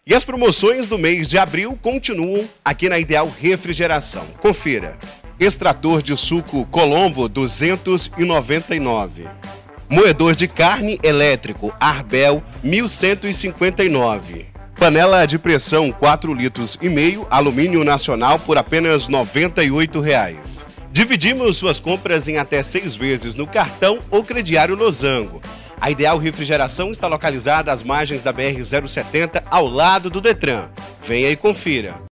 E as promoções do mês de abril continuam aqui na Ideal Refrigeração. Confira. Extrator de suco Colombo 299. Moedor de carne elétrico Arbel 1159. Panela de pressão 4,5 litros, alumínio nacional por apenas R$ 98,00. Dividimos suas compras em até 6 vezes no cartão ou crediário Losango. A Ideal Refrigeração está localizada às margens da BR-070, ao lado do Detran. Venha e confira.